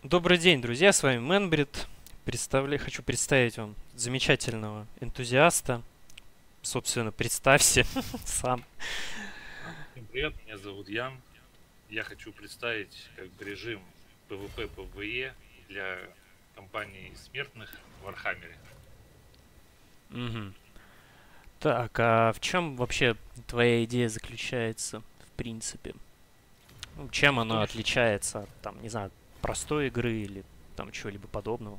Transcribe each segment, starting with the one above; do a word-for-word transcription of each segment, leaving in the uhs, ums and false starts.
Добрый день, друзья, с вами Мэнбрид. Представля... Хочу представить вам замечательного энтузиаста. Собственно, представься сам. Всем привет, меня зовут Ян. Я хочу представить как бы режим PvP-PvE для компаний смертных в Вархаммере. Мгм. Так, а в чем вообще твоя идея заключается, в принципе? Ну, чем В она том, ш- отличается от, там, не знаю, простой игры или там чего-либо подобного?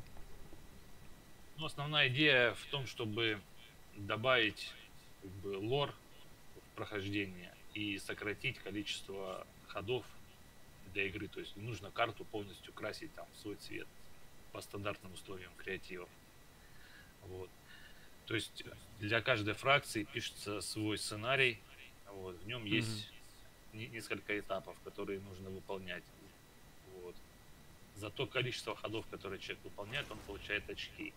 ну, основная идея в том, чтобы добавить как бы лор в прохождение и сократить количество ходов для игры. То есть не нужно карту полностью красить там в свой цвет по стандартным условиям креативов. Вот. То есть э, для каждой фракции пишется свой сценарий. Вот. В нем Мгм. есть не- несколько этапов, которые нужно выполнять. Вот. За то количество ходов, которые человек выполняет, он получает очки.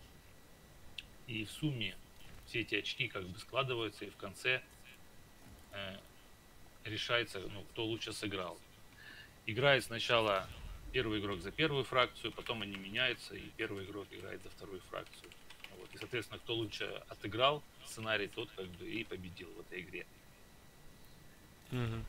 И в сумме все эти очки как бы складываются, и в конце э, решается, ну, кто лучше сыграл. Играет сначала первый игрок за первую фракцию, потом они меняются, и первый игрок играет за вторую фракцию. Вот. И, соответственно, кто лучше отыграл сценарий, тот как бы и победил в этой игре. Мгм.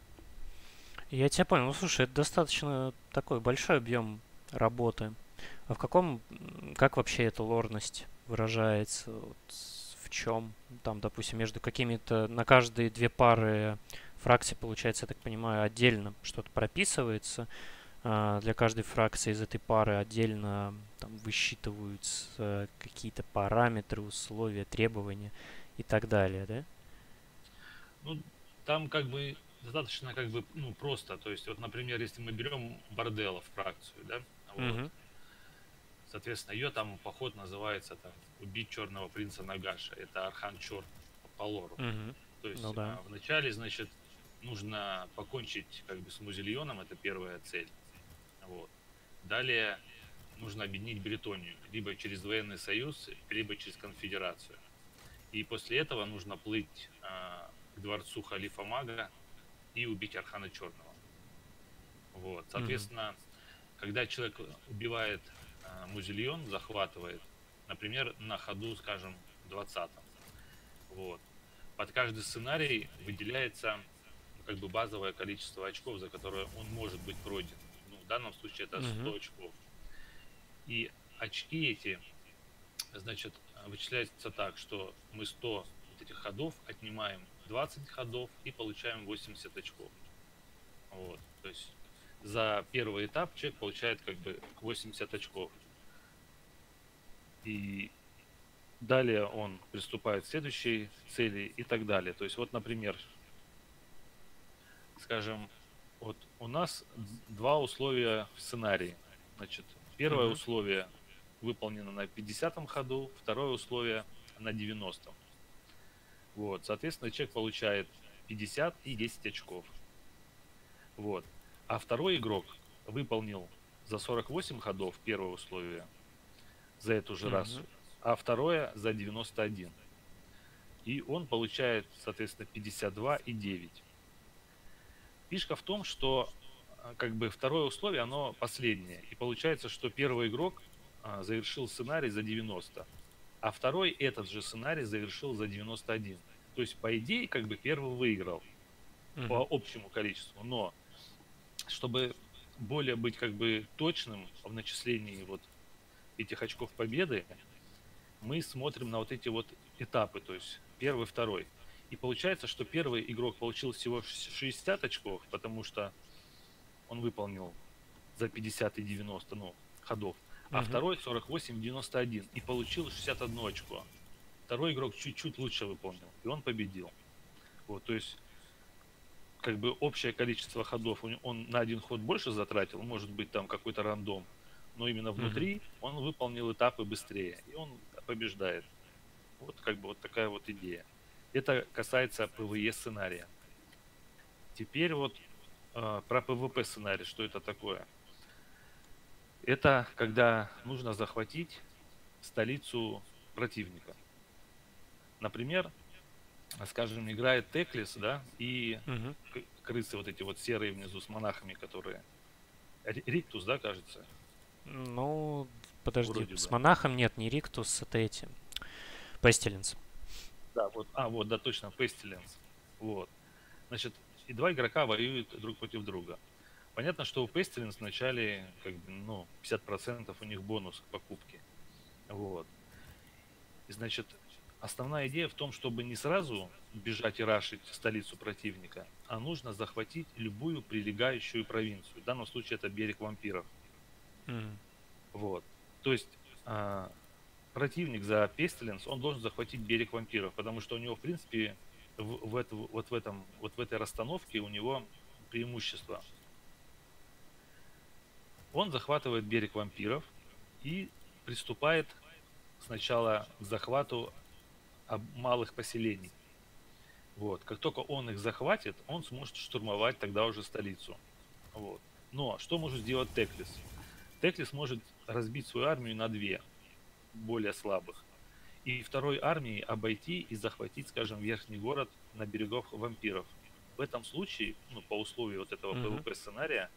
Я тебя понял. Ну, слушай, это достаточно такой большой объем работы. А в каком, м, как вообще эта лорность выражается? Вот в чем? Там, допустим, между какими-то, на каждые две пары фракций, получается, я так понимаю, отдельно что-то прописывается. А для каждой фракции из этой пары отдельно там высчитываются какие-то параметры, условия, требования и так далее, да? Ну, там как бы достаточно как бы, ну, просто. То есть, вот, например, если мы берем Борделов фракцию, да, вот, Угу. соответственно, ее там поход называется там «Убить черного принца Нагаша». Это Архан Черный по лору. Угу. То Ну есть да. а, вначале, значит, нужно покончить как бы с Музильоном, это первая цель. Вот. Далее нужно объединить Бретонию, либо через военный союз, либо через конфедерацию. И после этого нужно плыть а, к дворцу халифа Мага и убить Архана Черного. Вот. Угу. Соответственно, когда человек убивает а, Музильон, захватывает, например, на ходу, скажем, двадцатом, вот, под каждый сценарий выделяется, ну, как бы базовое количество очков, за которое он может быть пройден. Ну, в данном случае это Угу. сто очков. И очки эти, значит, вычисляются так, что мы сто вот этих ходов отнимаем двадцать ходов и получаем восемьдесят очков. Вот. То есть за первый этап человек получает как бы восемьдесят очков. И далее он приступает к следующей цели и так далее. То есть вот, например, скажем, вот у нас два условия в сценарии. Значит, первое Угу. условие выполнено на пятидесятом ходу, второе условие на девяностом. Вот, соответственно, человек получает пятьдесят и десять очков. Вот. А второй игрок выполнил за сорок восемь ходов первое условие за эту же Угу. расу, а второе за девяносто один. И он получает, соответственно, пятьдесят два и девять. Фишка в том, что а, как бы второе условие, оно последнее. И получается, что первый игрок а, завершил сценарий за девяносто, а второй этот же сценарий завершил за девяносто один. То есть, по идее, как бы первый выиграл Угу. по общему количеству. Но чтобы более быть как бы точным в начислении вот этих очков победы, мы смотрим на вот эти вот этапы, то есть первый, второй. И получается, что первый игрок получил всего шестьдесят очков, потому что он выполнил за пятьдесят и девяносто, ну, ходов, а Угу. второй сорок восемь и девяносто один и получил шестьдесят одно очко. Второй игрок чуть-чуть лучше выполнил, и он победил. Вот, то есть как бы общее количество ходов он, он на один ход больше затратил, может быть там какой-то рандом, но именно Угу. внутри он выполнил этапы быстрее, и он побеждает. Вот как бы вот такая вот идея. Это касается PvE сценария. Теперь вот э, про PvP сценарий, что это такое? Это когда нужно захватить столицу противника. Например, скажем, играет Теклис, да, и Угу. к- крысы вот эти вот серые внизу с монахами, которые... Ри- Риктус, да, кажется? Ну, подожди, Вроде с бы. монахом нет, не Риктус, это эти. Пестилинс. Да, вот, а, вот, да, точно, Pestilence. Вот. Значит, и два игрока воюют друг против друга. Понятно, что у Pestilence вначале, как бы, ну, пятьдесят процентов у них бонус к покупке. Вот. И, значит, основная идея в том, чтобы не сразу бежать и рашить столицу противника, а нужно захватить любую прилегающую провинцию. В данном случае это берег вампиров. Мгм. Вот. То есть а, противник за Pestilence, он должен захватить берег вампиров, потому что у него, в принципе, в, в, это- вот в этом, вот в этой расстановке у него преимущество. Он захватывает берег вампиров и приступает сначала к захвату об- малых поселений. Вот. Как только он их захватит, он сможет штурмовать тогда уже столицу. Вот. Но что может сделать Теклис? Теклис может разбить свою армию на две, более слабых. И второй армией обойти и захватить, скажем, верхний город на берегах вампиров. В этом случае, ну, по условию вот этого Мгм. PvP сценария,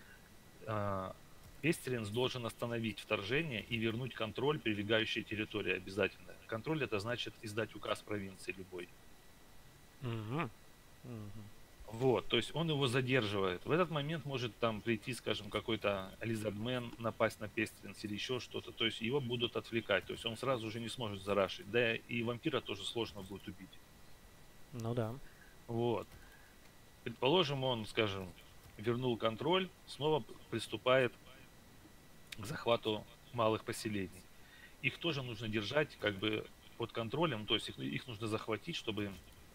Пестеринс должен остановить вторжение и вернуть контроль прилегающей территории обязательно. Контроль это значит издать указ провинции любой. Мгм. Мгм. Вот, то есть он его задерживает. В этот момент может там прийти, скажем, какой-то Лизардмен, напасть на Пестринс или еще что-то. То есть его будут отвлекать. То есть он сразу же не сможет зарашить. Да и вампира тоже сложно будет убить. Ну да. Вот. Предположим, он, скажем, вернул контроль, снова приступает к захвату малых поселений. Их тоже нужно держать как бы под контролем, то есть их, их нужно захватить, чтобы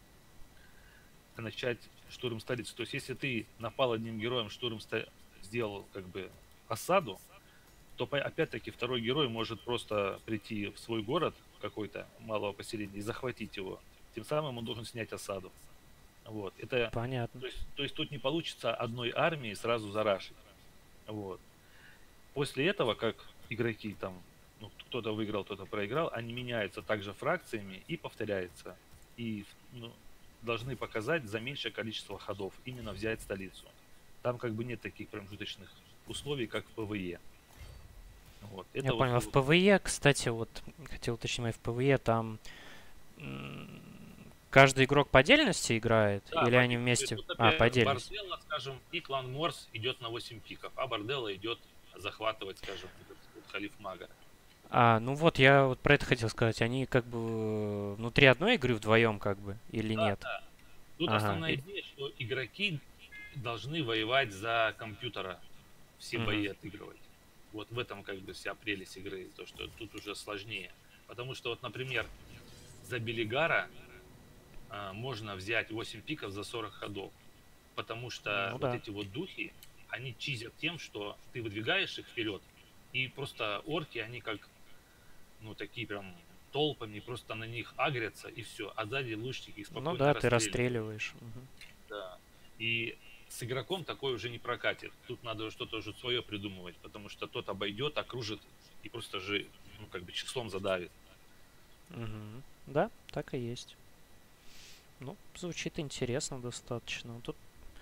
начать штурм столицы. То есть если ты напал одним героем, штурм ста- сделал как бы осаду, то по- опять-таки второй герой может просто прийти в свой город какой-то малого поселения и захватить его. Тем самым он должен снять осаду. Вот. Это, Понятно. то есть, то есть тут не получится одной армии сразу зарашить. Вот. После этого, как игроки там, ну, кто-то выиграл, кто-то проиграл, они меняются также фракциями и повторяется. И ну, должны показать за меньшее количество ходов, именно взять столицу. Там как бы нет таких промежуточных условий, как в ПВЕ. Вот. Я Это вот, понял. А в вот ПВЕ, кстати, вот хотел уточнить, в ПВЕ там м, каждый игрок по отдельности играет? да, Или по они отдельности. вместе? Тут, А, по например, отдельности. Борделла, скажем, и клан Морс идет на восемь пиков, а Борделла идет захватывать, скажем, этот вот халиф мага. А, ну вот, я вот про это хотел сказать. Они как бы внутри одной игры вдвоем как бы или Да, нет? да. Тут Ага. основная И- идея, что игроки должны воевать за компьютера, все мгм. бои отыгрывать. Вот в этом как бы вся прелесть игры, то, что тут уже сложнее. Потому что вот, например, за Белигара а, можно взять восемь пиков за сорок ходов. Потому что Ну вот да. эти вот духи, они чизят тем, что ты выдвигаешь их вперед, и просто орки, они как, ну, такие прям толпами, просто на них агрятся, и все. А сзади лучники их Ну спокойно да, ты расстреливают. расстреливаешь. Мгм. Да. И с игроком такое уже не прокатит. Тут надо что-то уже свое придумывать, потому что тот обойдет, окружит и просто же, ну, как бы числом задавит. Мгм. Да, так и есть. Ну, звучит интересно достаточно. Тут,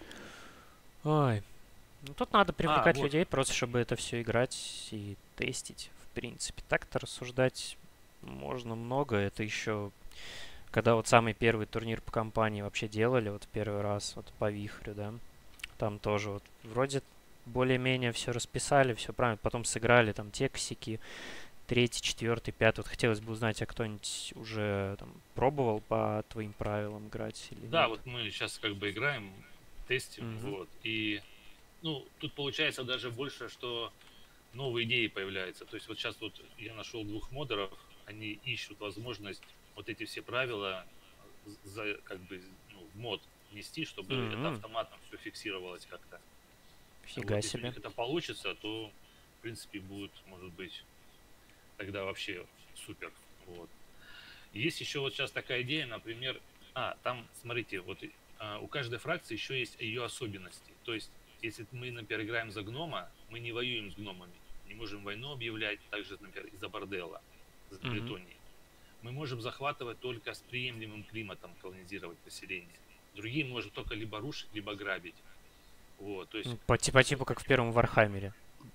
ой, ну тут надо А, привлекать вот, людей просто, чтобы это все играть и тестить. В принципе, так-то рассуждать можно много. Это еще, когда вот самый первый турнир по компании вообще делали, вот первый раз, вот по Вихрю, да, там тоже вот вроде более-менее все расписали, все правильно, потом сыграли там тексики, третий, четвертый, пятый. Вот хотелось бы узнать, а кто-нибудь уже там пробовал по твоим правилам играть или да, нет? вот мы сейчас как бы играем, тестим, Мгм. вот. И, ну, тут получается даже больше, что новые идеи появляются. То есть вот сейчас вот я нашел двух модеров, они ищут возможность вот эти все правила за, как бы, ну, в мод внести, чтобы это М, автоматом все фиксировалось как-то. Фига Вот, если у себе. них это получится, то, в принципе, будет, может быть, тогда вообще супер. Вот. Есть еще вот сейчас такая идея, например, а, там, смотрите, вот а, у каждой фракции еще есть ее особенности. То есть, если мы, например, играем за гнома, мы не воюем с гномами. Не можем войну объявлять, также, например, из-за бордела, с Мгм. Бретонии. Мы можем захватывать только с приемлемым климатом, колонизировать поселение. Другие можем только либо рушить, либо грабить. Вот, то есть М, По, ти- по типу как в первом Вархаммере. Да?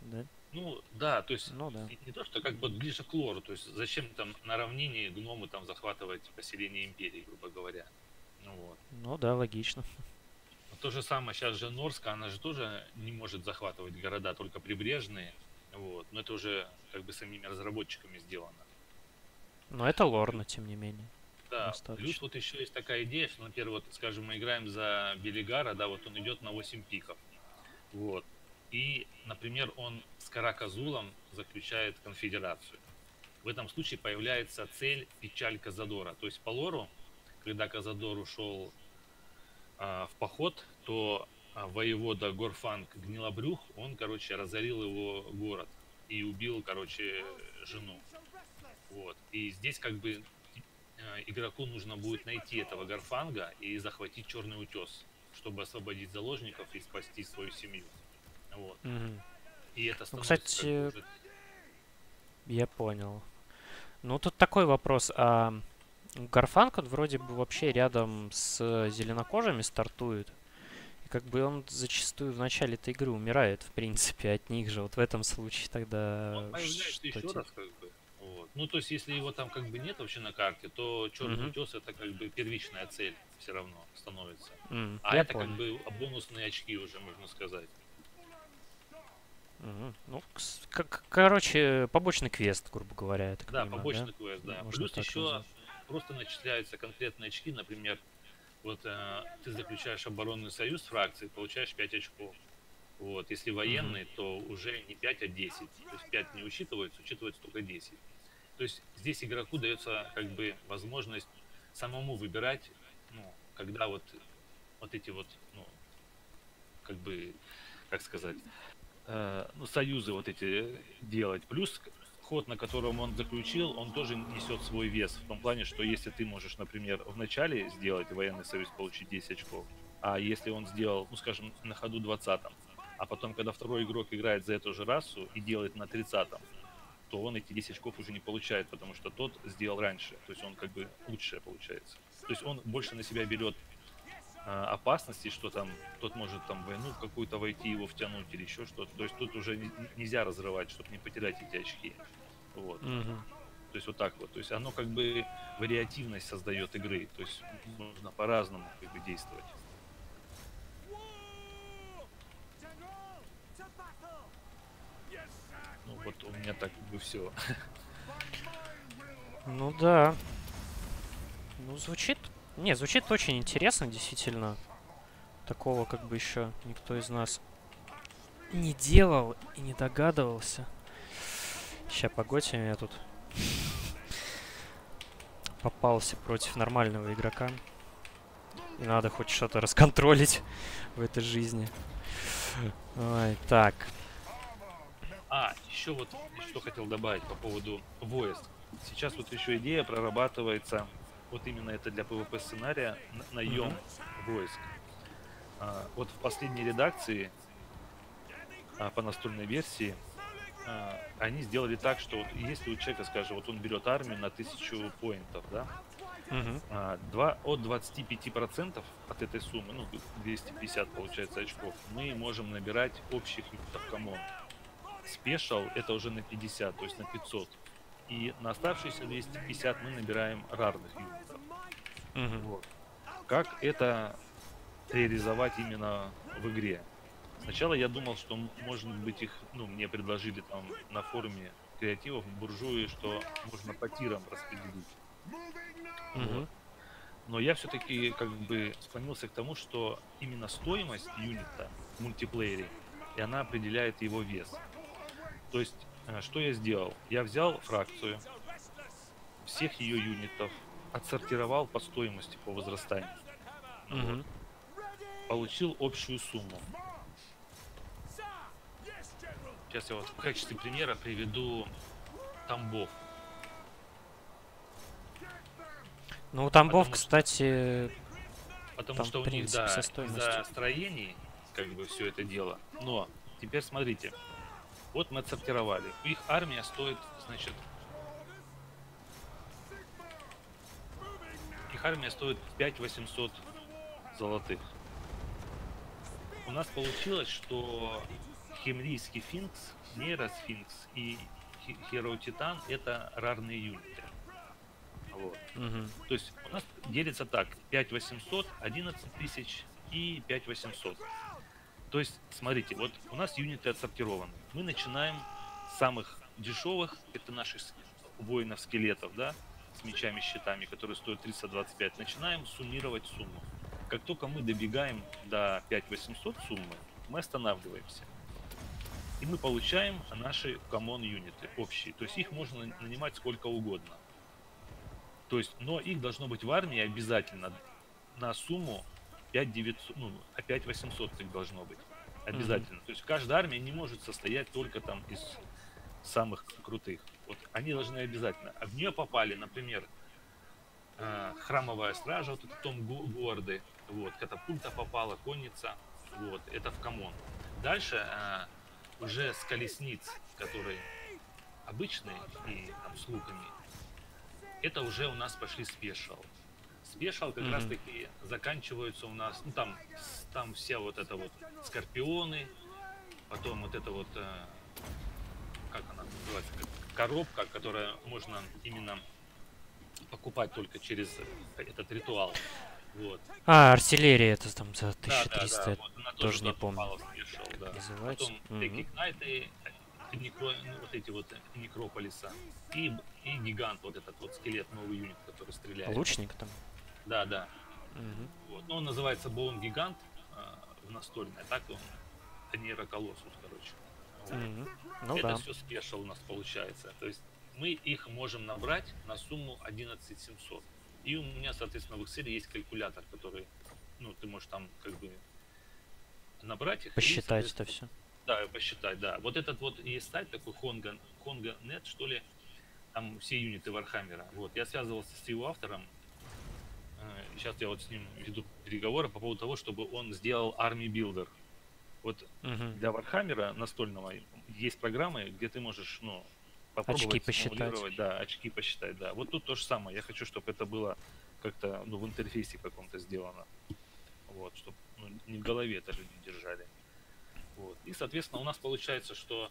Ну, да, то есть Ну да. не не то, что как бы ближе к лору, то есть зачем там на равнине гномы там захватывать поселение империи, грубо говоря. Ну вот. Ну да, логично. Но то же самое сейчас же Норска, она же тоже не может захватывать города, только прибрежные. Вот. Но это уже как бы самими разработчиками сделано. Но это Плюс, лорно, тем не менее. да, плюс Достаточно. вот еще есть такая идея, что, например, вот, скажем, мы играем за Белигара, да, вот он идет на восемь пиков. Вот. И, например, он с Караказулом заключает конфедерацию. В этом случае появляется цель печаль Казадора. То есть по лору, когда Казадор ушел а, в поход, то а, воевода Горфанг Гнилобрюх, он, короче, разорил его город и убил, короче, жену. Вот. И здесь как бы э, игроку нужно будет найти этого Горфанга и захватить Черный утес, чтобы освободить заложников и спасти свою семью. Вот. Мгм. И это Ну, становится как бы кстати, уже... я понял. Ну, тут такой вопрос. А Гарфанг, он вроде бы вообще рядом с зеленокожими стартует. И как бы он зачастую в начале этой игры умирает, в принципе, от них же. Вот в этом случае Он тогда появляется что еще те... раз, как бы. Вот. Ну, то есть, если его там как бы нет вообще на карте, то Черный Мгм. утес это как бы первичная цель все равно становится. М, А я это как понял. бы бонусные очки уже, можно сказать. Мгм. Ну, кс- как, короче, побочный квест, грубо говоря, я так Да, понимаю, да? побочный квест, да. Можно Плюс так еще назвать. просто начисляются конкретные очки. Например, вот э, ты заключаешь оборонный союз фракции, получаешь пять очков. Вот. Если Мгм. военный, то уже не пять, а десять. То есть пять не учитывается, учитывается только десять. То есть здесь игроку дается как бы возможность самому выбирать, ну, когда вот, вот эти вот, ну, как бы, как сказать, э, ну, союзы вот эти делать. Плюс ход, на котором он заключил, он тоже несет свой вес. В том плане, что если ты можешь, например, в начале сделать военный союз, получить десять очков, а если он сделал, ну, скажем, на ходу двадцатом, а потом, когда второй игрок играет за эту же расу и делает на тридцатом, то он эти десять очков уже не получает, потому что тот сделал раньше. То есть он как бы лучшее получается. То есть он больше на себя берет а, опасности, что там тот может там в войну в какую-то войти, его втянуть или еще что-то. То есть тут уже не- нельзя разрывать, чтобы не потерять эти очки. Вот. Мгм. То есть вот так вот. То есть оно как бы вариативность создает игры. То есть нужно по-разному как бы действовать. Ну вот у меня так как бы все. Ну да. Ну, звучит... Не, звучит очень интересно, действительно. Такого как бы еще никто из нас не делал и не догадывался. Ща, погодьте, я тут попался против нормального игрока. И надо хоть что-то расконтролить в этой жизни. Ой, так. А, еще вот что хотел добавить по поводу войск. Сейчас вот еще идея прорабатывается, вот именно это для PvP сценария, н- Мгм. наем войск. А, вот в последней редакции а, по настольной версии а, они сделали так, что вот если у человека, скажем, вот он берет армию на тысячу поинтов, да, Мгм. а, два, от двадцати пяти процентов от этой суммы, ну, двести пятьдесят получается очков, мы можем набирать общих юнитов команд. Спешл это уже на пятьдесят, то есть на пятьсот. И на оставшиеся двести пятьдесят мы набираем рарных юнитов. Мгм. Вот. Как это реализовать именно в игре? Сначала я думал, что, м- может быть, их, ну, мне предложили там на форуме креативов буржуи, что можно по тирам распределить. Вот. Мгм. Но я все-таки как бы склонился к тому, что именно стоимость юнита в мультиплеере, и она определяет его вес. То есть, э, что я сделал? Я взял фракцию, всех ее юнитов, отсортировал по стоимости, по возрастанию. Вот. Мгм. Получил общую сумму. Сейчас я вот в качестве примера приведу Тамбов. Ну, у Тамбов, Потому что, кстати, потому там, в что у них, принципе, со да, стоимостью. из-за строений, как бы все это дело. Но теперь смотрите. Вот мы отсортировали. Их армия стоит, значит, их армия стоит пять восемьсот золотых. У нас получилось, что Химрийский Финкс, Нейросфинкс и Hero Титан это рарные юниты. Вот. Угу. То есть у нас делится так: пять восемьсот, одиннадцать тысяч и пять восемьсот. То есть, смотрите, вот у нас юниты отсортированы. Мы начинаем с самых дешевых, это наших воинов-скелетов, да, с мечами, щитами, которые стоят триста двадцать пять. Начинаем суммировать сумму. Как только мы добегаем до пять восемьсот суммы, мы останавливаемся. И мы получаем наши common юниты общие. То есть их можно нанимать сколько угодно. То есть, но их должно быть в армии обязательно на сумму пять девятьсот, ну, а пять восемьсот их должно быть. Обязательно. Mm-hmm. То есть каждая армия не может состоять только там из самых крутых. Вот они должны обязательно. А в нее попали, например, храмовая стража, вот этот том Гуарды, вот, катапульта попала, конница, вот, это в коммон. Дальше а, уже с колесниц, которые обычные и там с луками, это уже у нас пошли спешл. Спешл как mm-hmm. раз таки заканчиваются у нас, ну там, там вся вот это вот скорпионы, потом вот это вот, а, как она называется, коробка, которая можно именно покупать только через этот ритуал. Вот. А, артиллерия это там за тысяча триста, да, да, да. Вот, она тоже не помню. Спешл, да. Называется. Потом Текикнайты, некро... вот эти вот Некрополиса и, и гигант, вот этот вот скелет, новый юнит, который стреляет. Лучник там? Да, да. Угу. Вот. Но он называется Боун Гигант а, в настольной, а так он Нейроколоссус, короче. Вот. Угу. Ну, это да. все спешл у нас получается. То есть мы их можем набрать на сумму одиннадцать семьсот. И у меня, соответственно, в Excel есть калькулятор, который, ну, ты можешь там как бы набрать их. Посчитать и, это все. Да, посчитать, да. Вот этот вот есть сайт такой, Honga, Honga точка нет, что ли, там все юниты Вархаммера. Вот, я связывался с его автором. Сейчас я вот с ним веду переговоры по поводу того, чтобы он сделал Army Builder. Вот угу. Для Вархаммера настольного есть программы, где ты можешь, ну, попробовать очки посчитать. Да, очки посчитать, да. Вот тут то же самое. Я хочу, чтобы это было как-то, ну, в интерфейсе каком-то сделано. Вот, чтобы, ну, не в голове это люди держали. Вот. И, соответственно, у нас получается, что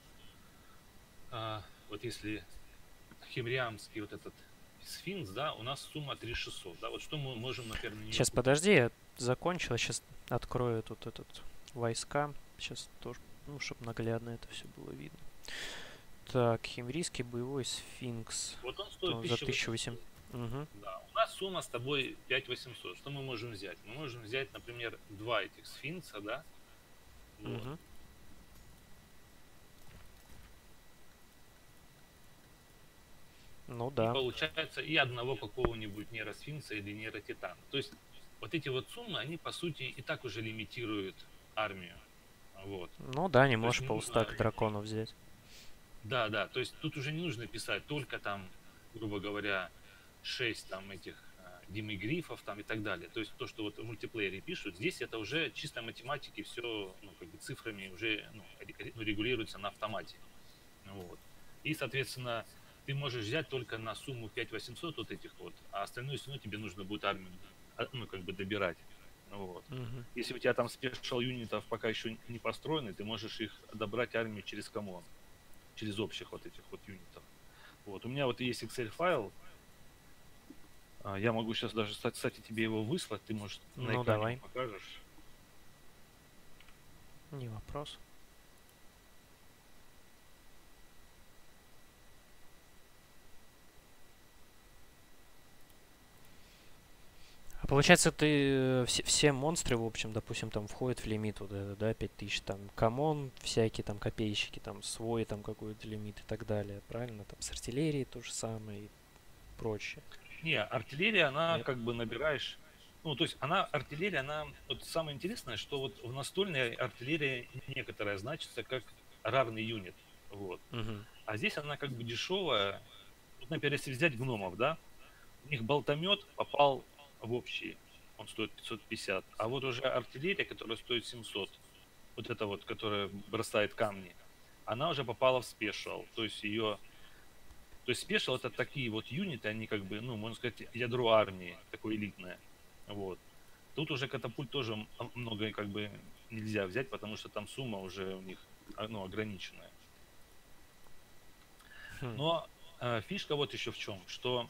а, вот если химриамский вот этот сфинкс, да, у нас сумма три тысячи шестьсот, да, вот что мы можем, наверное, не Сейчас, купить? Подожди, я закончил, сейчас открою тут этот войска, сейчас тоже, ну, чтобы наглядно это все было видно. Так, химрийский боевой сфинкс. Вот он стоит за тысяча восемьсот. Угу. Да, у нас сумма с тобой пять восемьсот. Что мы можем взять? Мы можем взять, например, два этих сфинкса, да? Вот. Угу. Ну да. И получается и одного какого-нибудь нейросфинкса или нейротитана. То есть вот эти вот суммы, они по сути и так уже лимитируют армию. Вот. Ну да, не можешь полстака нужно... драконов взять. Да, да, то есть тут уже не нужно писать только там, грубо говоря, шесть там этих димигрифов там и так далее. То есть то, что вот в мультиплеере пишут, здесь это уже чисто математики, все, ну, как бы цифрами уже, ну, регулируется на автомате. Вот. И, соответственно, ты можешь взять только на сумму пять восемьсот вот этих вот, а остальную сумму тебе нужно будет армию, ну, как бы добирать. Вот. Uh-huh. Если у тебя там спешл юнитов пока еще не построены, ты можешь их добрать армию через коммон, через общих вот этих вот юнитов. Вот. У меня вот есть Excel файл. Я могу сейчас даже, кстати, тебе его выслать. Ты, может, на ну, экране давай. покажешь. Не вопрос. А получается, ты все, все монстры, в общем, допустим, там входят в лимит, вот это, да, пять тысяч, там, коммон, всякие там копейщики, там, свой там какой-то лимит и так далее, правильно? Там с артиллерией то же самое и прочее. Не, артиллерия, она Нет? как бы набираешь, ну, то есть она, артиллерия, она, вот самое интересное, что вот в настольной артиллерия некоторая значится как равный юнит, вот. Угу. А здесь она как бы дешевая, вот, например, если взять гномов, да, у них болтомет попал в общий, он стоит пятьсот пятьдесят, а вот уже артиллерия, которая стоит семьсот, вот эта вот, которая бросает камни, она уже попала в спешл, то есть ее, то есть спешл это такие вот юниты, они как бы, ну, можно сказать, ядро армии, такое элитное, вот. Тут уже катапульт тоже много как бы нельзя взять, потому что там сумма уже у них а, ну, ограниченная. Хм. Но э, фишка вот еще в чем, что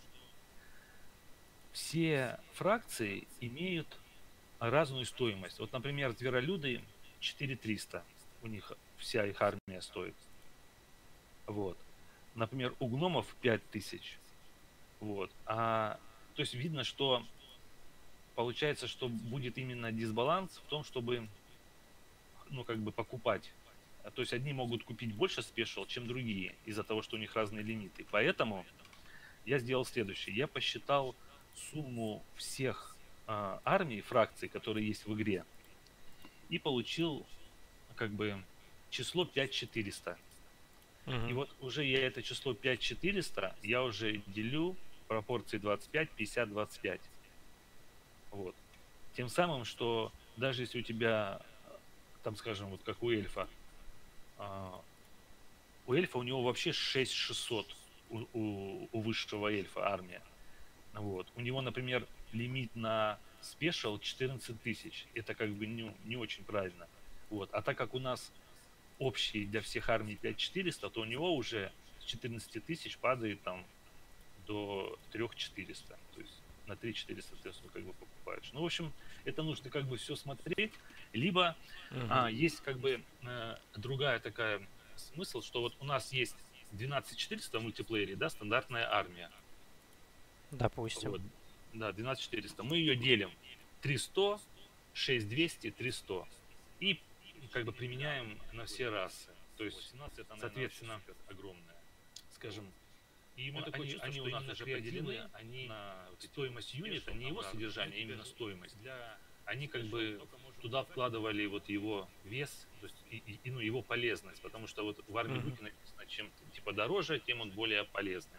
все фракции имеют разную стоимость. Вот, например, зверолюды четыре триста, у них вся их армия стоит. Вот. Например, у гномов пять тысяч. Вот. А, то есть видно, что получается, что будет именно дисбаланс в том, чтобы, ну, как бы покупать. А, то есть одни могут купить больше спешл, чем другие, из-за того, что у них разные лимиты. Поэтому я сделал следующее. Я посчитал сумму всех а, армий, фракций, которые есть в игре, и получил как бы число пять четыреста. И Мгм. вот уже я это число пять четыреста, я уже делю пропорции двадцать пять, пятьдесят, двадцать пять. Вот. Тем самым, что даже если у тебя, там, скажем, вот как у эльфа, а, у эльфа у него вообще шесть шестьсот у, у, у высшего эльфа армия. Вот. У него, например, лимит на спешл четырнадцать тысяч. Это как бы не, не очень правильно. Вот. А так как у нас общий для всех армий пять четыреста, то у него уже с четырнадцати тысяч падает там до трёх четырёхсот. То есть на три четыреста ты как бы покупаешь. Ну, в общем, это нужно как бы все смотреть. Либо Мгм. а, есть как бы э, другая такая смысл, что вот у нас есть двенадцать четыреста в мультиплеере, да, стандартная армия. Допустим. Вот. Да, двенадцать четыреста. Мы ее делим триста, шесть двести, триста. И как бы применяем на все расы. То есть, соответственно, огромная. Скажем, и мы, они, они у нас уже поделены, они стоимость юнита, не его содержание, а именно стоимость. Они как бы туда вкладывали вот его вес, то есть и, и, ну, его полезность, потому что вот в армии Мгм. Буки написано, чем типа дороже, тем он более полезный.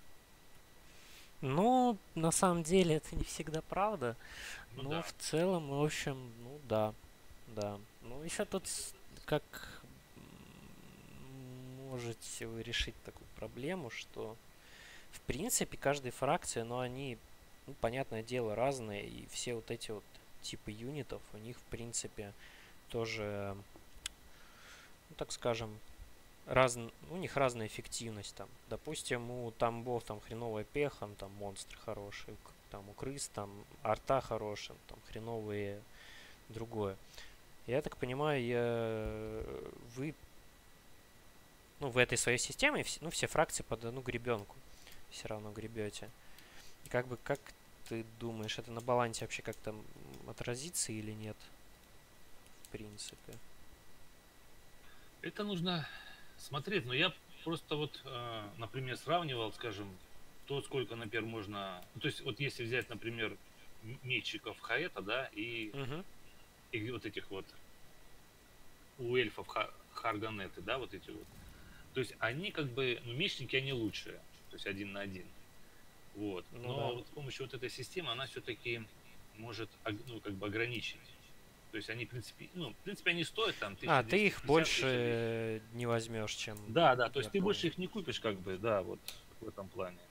Ну, на самом деле это не всегда правда, Ну но в да. целом, в общем, ну да, да. Ну, еще тут с- как м, можете вы решить такую проблему, что в принципе каждая фракция, но они, ну, понятное дело, разные, и все вот эти вот типы юнитов, у них в принципе тоже, ну, так скажем, раз, у них разная эффективность там. Допустим, у тамбов там хреновая пеха, ну, там монстры хорошие, к- там у крыс там арта хорошая, там хреновые другое. Я так понимаю, я, вы, ну, в этой своей системе, вс- ну, все фракции под одну гребенку все равно гребете. И как бы, как ты думаешь, это на балансе вообще как-то м, отразится или нет, в принципе? Это нужно смотреть, но я просто вот, э, например, сравнивал, скажем, то, сколько, например, можно... Ну, то есть вот если взять, например, м- мечиков Хаэта, да, и, Угу, и вот этих вот у эльфов ха- Харганеты, да, вот эти вот. То есть они как бы, ну, мечники, они лучшие, то есть один на один. Вот. ну Но да. вот с помощью вот этой системы она все-таки может, ог- ну, как бы ограничить. То есть они, в принципе, ну, в принципе, они стоят там А, ты их тысяча двести пятьдесят, тысяча двести. больше не возьмешь, чем Да, да, то я есть ты больше понял. их не купишь, как бы, да, вот в этом плане.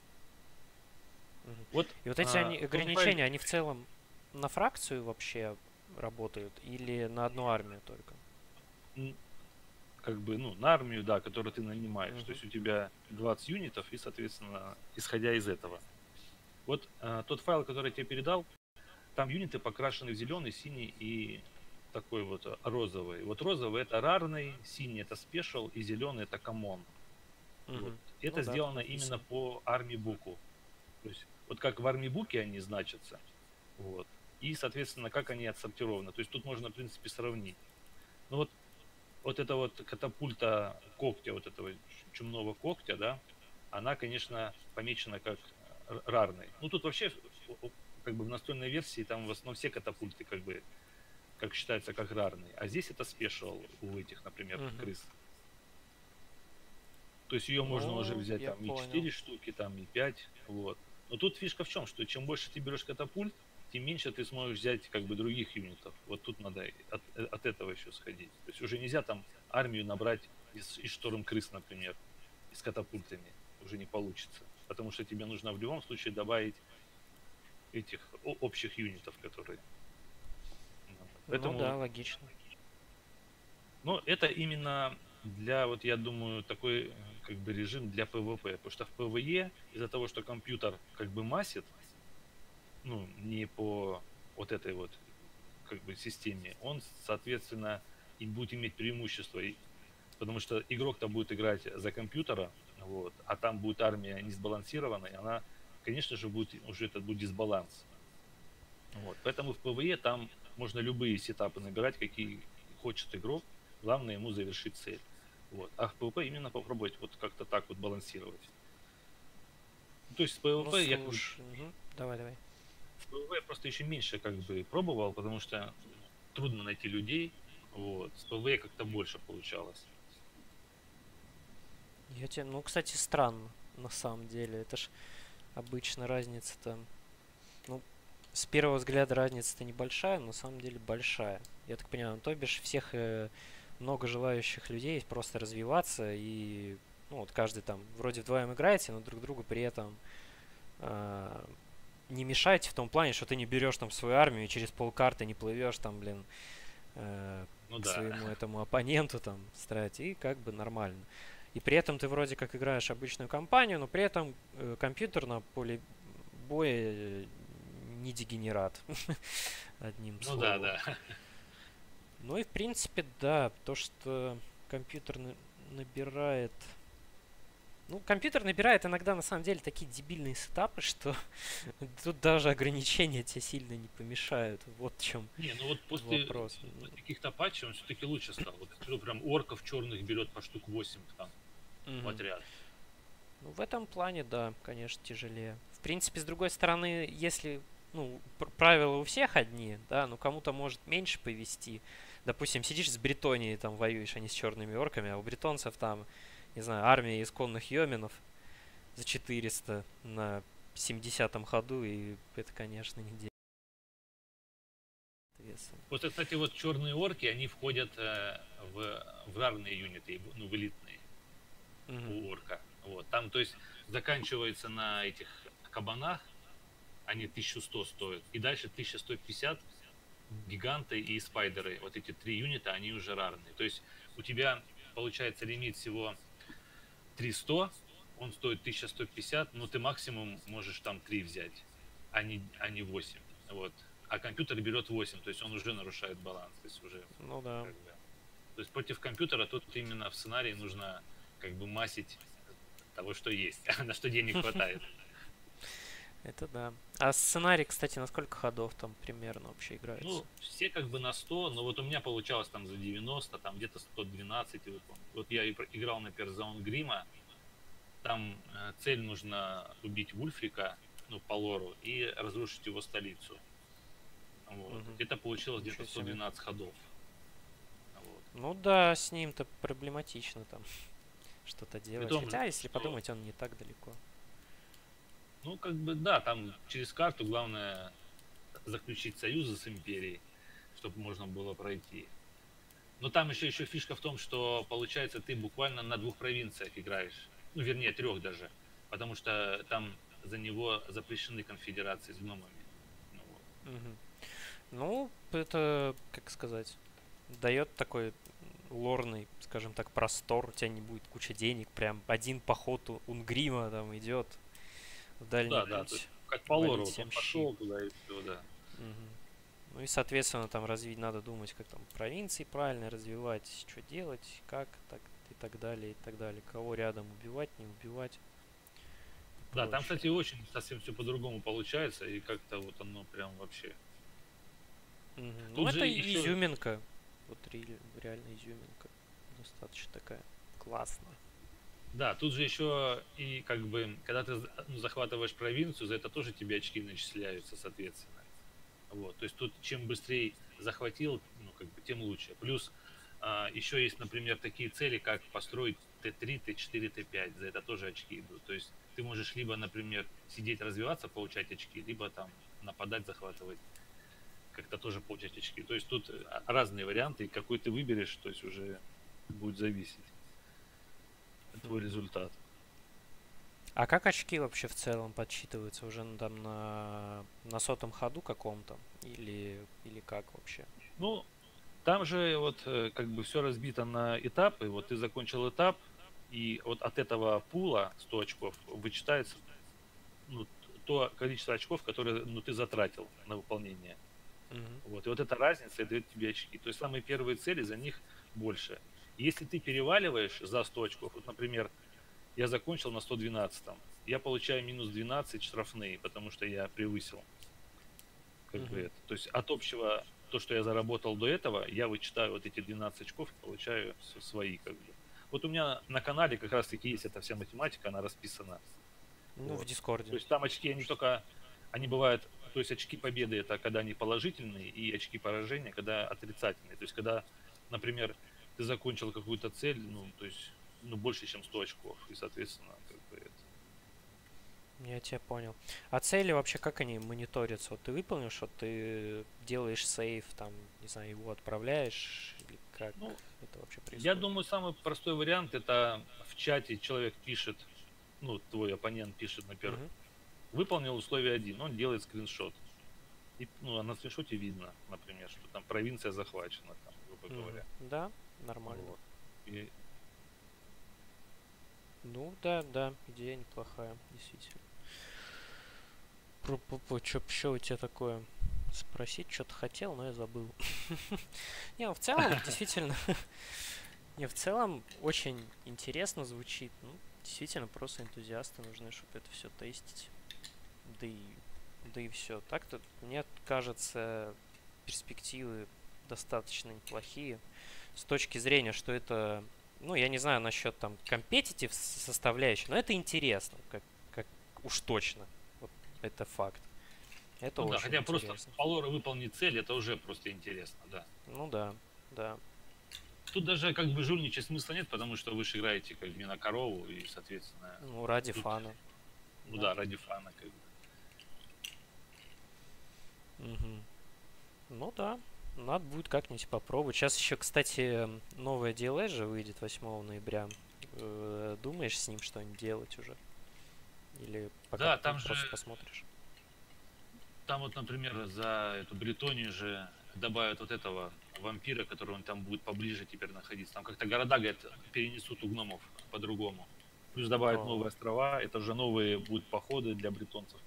Мгм. Вот И вот эти а, они, тот файл, ограничения, они в целом на фракцию вообще работают или на одну армию только? м, как бы, ну, на армию, да, которую ты нанимаешь. То Мгм. есть у тебя двадцать юнитов, и, соответственно, исходя из этого. Вот а, тот файл, который я тебе передал, там юниты покрашены в зеленый, синий и такой вот а, розовый. Вот розовый это рарный, синий это спешл и зеленый это common. Вот. Мгм. Ну Это да, там сделано именно написано. по армии буку. То есть вот как в армии буки они значатся. Вот. И, соответственно, как они отсортированы. То есть тут можно, в принципе, сравнить. Ну вот, вот эта вот катапульта когтя, вот этого чумного когтя, да, она, конечно, помечена как р- рарной. Ну тут вообще, как бы в настольной версии, там в основном все катапульты, как бы, как считается, как рарные. А здесь это спешл у этих, например, Мгм. крыс. То есть ее можно уже Ну, взять я там и понял. четыре штуки, там и пять, вот. Но тут фишка в чем, что чем больше ты берешь катапульт, тем меньше ты сможешь взять как бы других юнитов. Вот тут надо от, э, от этого еще сходить. То есть уже нельзя там армию набрать из, из шторм крыс, например, и с катапультами. Уже не получится. Потому что тебе нужно в любом случае добавить этих о- общих юнитов, которые... ну, Ну да, Поэтому, логично. Но это именно для, вот я думаю, такой э, как бы режим для PvP. Потому что в PvE из-за того, что компьютер как бы массит, ну, не по вот этой вот как бы системе, он, соответственно, и будет иметь преимущество. И- Потому что игрок-то будет играть за компьютера, вот, а там будет армия не сбалансированная, она, конечно же, будет уже этот будет дисбаланс. Вот. Поэтому в PvE там можно любые сетапы набирать, какие хочет игрок. Главное ему завершить цель. Вот. А в PvP именно попробовать вот как-то так вот балансировать. Ну, то есть с Ну, PvP я как бы слушай, мгм. Давай, давай. в PvP я просто еще меньше как бы пробовал, потому что ну, трудно найти людей. Вот. С PvE как-то больше получалось. Я тебе, ну, кстати, странно, на самом деле. Это ж обычно разница-то, ну, с первого взгляда разница-то небольшая, но на самом деле большая. Я так понимаю, ну, то бишь всех э, много желающих людей просто развиваться и, ну, вот каждый там вроде вдвоем играете, но друг другу при этом а, не мешайте в том плане, что ты не берешь там свою армию и через полкарты не плывешь там, блин, э, Ну к да. своему этому оппоненту там строить, и как бы нормально. И при этом ты вроде как играешь обычную кампанию, но при этом э, компьютер на поле боя э, не дегенерат, одним Ну да, словом. да. Ну и в принципе, да, то, что компьютер на- набирает... Ну, компьютер набирает иногда на самом деле такие дебильные сетапы, что тут даже ограничения тебе сильно не помешают. Вот в чем Не, ну вот после вопрос. после каких-то патчей он все-таки лучше стал. Вот что прям орков черных берет по штук восемь там в Мгм. отряд. Ну, в этом плане, да, конечно, тяжелее. В принципе, с другой стороны, если, ну, пр- правила у всех одни, да, ну, кому-то может меньше повести. Допустим, сидишь с Бретонией, там, воюешь, а не с черными орками, а у бретонцев там, не знаю, армия исконных йоминов за четыреста на семидесятом ходу, и это, конечно, не делает веса. Вот, кстати, вот черные орки, они входят э, в, в равные юниты, ну, в элитные Мгм. у орка. Вот. Там, то есть, заканчивается на этих кабанах, они тысячу сто стоят, и дальше тысяча сто пятьдесят гиганты и спайдеры. Вот эти три юнита, они уже рарные. То есть, у тебя получается лимит всего триста, он стоит тысяча сто пятьдесят, но ты максимум можешь там три взять, а не, а не восемь. Вот. А компьютер берет восемь, то есть он уже нарушает баланс. То есть уже Ну да, как бы. То есть против компьютера тут именно в сценарии нужно как бы массить того, что есть, на что денег хватает. это да. А сценарий, кстати, на сколько ходов там примерно вообще играется? Ну, все как бы на сто, но вот у меня получалось там за девяносто, там где-то сто двенадцать. Вот, вот я играл, например, за Онгрима, там э, цель нужно убить Вульфрика, ну, по лору, и разрушить его столицу. Вот. Мгм. Это получилось где-то Ничего сто себе. двенадцать ходов. Вот. Ну да, с ним-то проблематично там что-то При делать. том, Хотя, если что, подумать, он не так далеко. ну, как бы, да, там через карту главное заключить союзы с империей, чтобы можно было пройти. Но там еще, еще фишка в том, что, получается, ты буквально на двух провинциях играешь. Ну, вернее, трех даже. Потому что там за него запрещены конфедерации с гномами. Ну, вот. Мгм. Ну, это, как сказать, дает такой лорный, скажем так, простор. У тебя не будет куча денег. Прям один поход у Унгрима там идет в Ну дальний да, да, то есть путь. как по лору, Валить вот он всем щи. пошел туда и все, да. Мгм. Ну и, соответственно, там развить надо думать, как там провинции правильно развивать, что делать, как, так и так далее, и так далее. Кого рядом убивать, не убивать и Да, там, прочее. кстати, очень совсем все по-другому получается, и как-то вот оно прям вообще. Мгм. Ну, Тут же это еще, изюминка. Вот ре- реально изюминка. Достаточно такая классная. да, тут же еще и как бы, когда ты за- ну, захватываешь провинцию, за это тоже тебе очки начисляются, соответственно. Вот, то есть тут чем быстрее захватил, ну, как бы, тем лучше. Плюс а, еще есть, например, такие цели, как построить Т три, Т четыре, Т пять. За это тоже очки идут. То есть ты можешь либо, например, сидеть, развиваться, получать очки, либо там нападать, захватывать, как-то тоже получать очки. То есть тут а, разные варианты, и какой ты выберешь, то есть уже будет зависеть от твой Мгм. результат. А как очки вообще в целом подсчитываются? Уже ну, там на, на сотом ходу каком-то? Или, или как вообще? Ну, Там же вот э, как бы все разбито на этапы. Вот ты закончил этап, и вот от этого пула сто очков вычитается, ну, т- то количество очков, которые, ну, ты затратил на выполнение. Мгм. Вот. И вот эта разница и дает тебе очки. То есть самые первые цели, за них больше. Если ты переваливаешь за сто очков, вот, например, я закончил на сто двенадцатом, я получаю минус двенадцать штрафные, потому что я превысил как бы Мгм. это. То есть от общего, то, что я заработал до этого, я вычитаю вот эти двенадцать очков и получаю с- свои как бы. Вот у меня на канале как раз таки есть эта вся математика, она расписана. Ну, в Вот. То Дискорде. есть там очки, они только, они бывают, то есть очки победы это когда они положительные, и очки поражения, когда отрицательные. То есть когда, например, ты закончил какую-то цель, ну, то есть, ну, больше, чем сто очков, и, соответственно, как бы это. Я тебя понял. А цели вообще как они мониторятся? Вот ты выполнишь, вот ты делаешь сейв, там, не знаю, его отправляешь, или как Ну, это вообще я происходит? думаю, самый простой вариант это в чате человек пишет, ну, твой оппонент пишет, например, Мгм. выполнил условие один, он делает скриншот. И, ну, а на скриншоте видно, например, что там провинция захвачена, там, грубо Мгм. говоря. Да, нормально. Вот. И Ну да, да, идея неплохая, действительно. Про что у тебя такое? Спросить что-то хотел, но я забыл. Не, ну в целом, действительно, не, в целом очень интересно звучит. Ну, действительно, просто энтузиасты нужны, чтобы это все тестить. Да и, да и все. Так-то, мне кажется, перспективы достаточно неплохие. С точки зрения, что это, ну, я не знаю насчет там компетитив составляющей, но это интересно, как, как уж точно. Вот это факт. Это ну да, очень хотя просто интересно. по лору выполнить цель, это уже просто интересно, да. Ну да, да. Тут даже как бы жульничать смысла нет, потому что вы же играете как бы не на корову, и, соответственно, Ну, ради тут, фана. ну Да. да, ради фана как бы. Мгм. Ну да. Надо будет как-нибудь попробовать. Сейчас еще, кстати, новая ди эл эс же выйдет восьмого ноября. Э, Думаешь с ним что-нибудь делать уже? Или пока Да, там же, просто посмотришь? там вот, например, за эту Бретонию же добавят вот этого вампира, который он там будет поближе теперь находиться. Там как-то города, говорят, перенесут у гномов по-другому. Плюс добавят О, новые острова, это уже новые будут походы для бретонцев.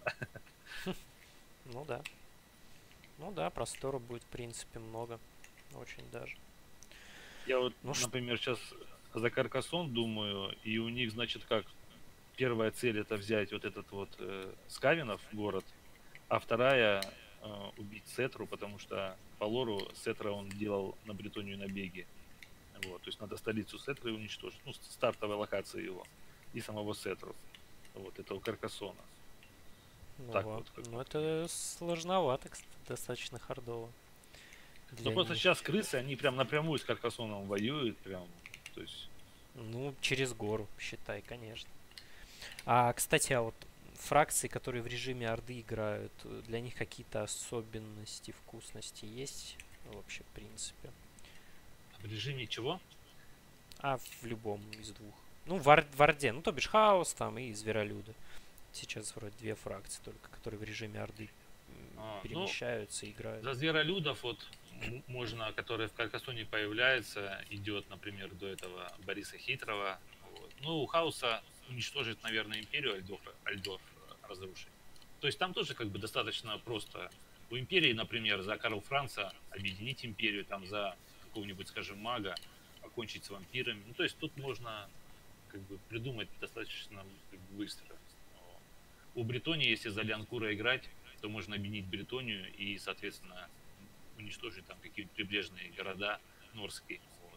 ну да. Ну да, простора будет, в принципе, много. Очень даже. Я вот, Ну что? например, сейчас за Каркасон думаю, и у них, значит, как первая цель это взять вот этот вот э, Скавинов город, а вторая э, убить Сетру, потому что по лору Сетра он делал на Бретонию набеги. Вот, то есть надо столицу Сетры уничтожить, ну, с- стартовая локация его, и самого Сетру, вот, этого Каркасона. Так Ого. вот, как Ну он мне. это сложновато, кстати, достаточно хардово Но для просто них. сейчас крысы, они прям напрямую с Каркасоном воюют, прям, то есть, Ну, через гору, считай, конечно. А, кстати, а вот фракции, которые в режиме Орды играют, э, для них какие-то особенности вкусности есть вообще, в принципе? в режиме чего? А в любом из двух. Ну, в, Ор- в Орде, ну, то бишь Хаос там и Зверолюды. Сейчас вроде две фракции только, которые в режиме Орды м, А, ну, перемещаются и играют. за зверолюдов вот м- можно, который в Каркасоне появляется, идет, например, до этого Бориса Хитрого. Вот. Ну, у Хаоса уничтожить, наверное, империю Альдов, Альдов э, разрушить. То есть там тоже как бы достаточно просто. У империи, например, за Карл Франца объединить империю, там за какого-нибудь, скажем, мага, покончить с вампирами. Ну, то есть тут можно как бы придумать достаточно как бы, быстро. Вот. У Бретонии, если за Лианкура играть, то можно объединить Бретонию и, соответственно, уничтожить там какие-нибудь прибрежные города норские. Вот.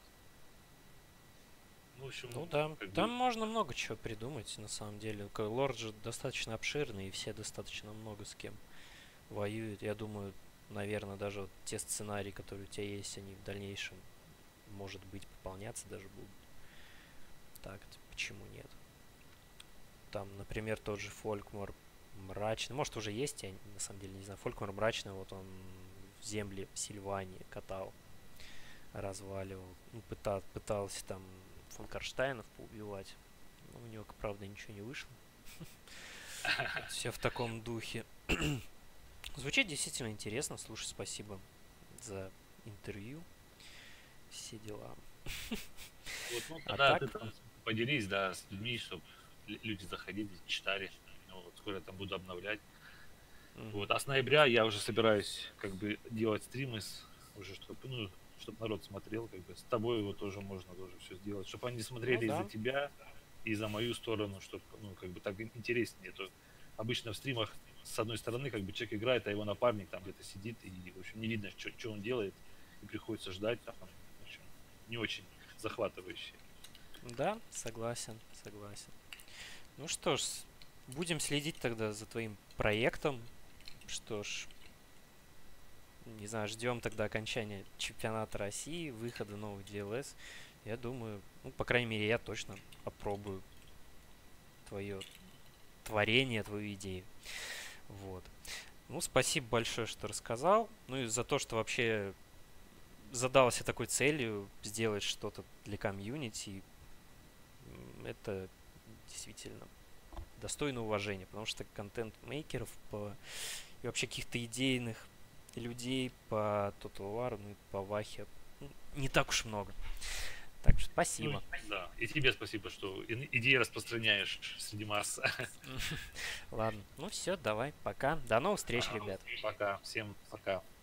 Ну, в Ну общем, да, как там бы, можно много чего придумать, на самом деле. К- Лорд же достаточно обширный, и все достаточно много с кем воюют. Я думаю, наверное, даже вот те сценарии, которые у тебя есть, они в дальнейшем, может быть, пополняться даже будут. Так, почему нет? Там, например, тот же Фолькмор мрачный. Может, уже есть, я на самом деле не знаю. Фолькмор мрачный, вот он в земле Сильвании катал, разваливал. Ну, пыта- пытался там фон Карштайнов поубивать. Но у него, правда, ничего не вышло. Все в таком духе. Звучит действительно интересно. Слушай, спасибо за интервью. все дела. Вот, ну, А тогда ты так, там поделись, да, с людьми, чтобы люди заходили, читали. Ну, вот, скоро я там буду обновлять. мгм. Вот, а с ноября я уже собираюсь как бы делать стримы с, уже, чтобы, ну, чтобы народ смотрел, как бы с тобой его тоже можно тоже все сделать, чтобы они Ну смотрели и за да, тебя, и за мою сторону, чтобы, ну, как бы так ин- интереснее. А то обычно в стримах с одной стороны как бы человек играет, а его напарник там где-то сидит, и, в общем, не видно, что он делает, и приходится ждать там, в общем, не очень захватывающе. да, согласен, согласен. Ну что ж, с- будем следить тогда за твоим проектом. Что ж, не знаю, ждем тогда окончания чемпионата России, выхода новых ди эл эс. Я думаю, ну, по крайней мере, я точно попробую твое творение, твою идею. Вот. Ну, спасибо большое, что рассказал. Ну и за то, что вообще задался такой целью сделать что-то для комьюнити. М, Это действительно достойно уважения, потому что контент-мейкеров по... и вообще каких-то идейных людей по Total War, ну и по Вахе ну, не так уж много. Так что Ну, спасибо. да, и тебе спасибо, что и- идеи распространяешь среди масс. Ладно, ну все, давай, пока. До новых встреч, Ага, ребят. пока, всем пока.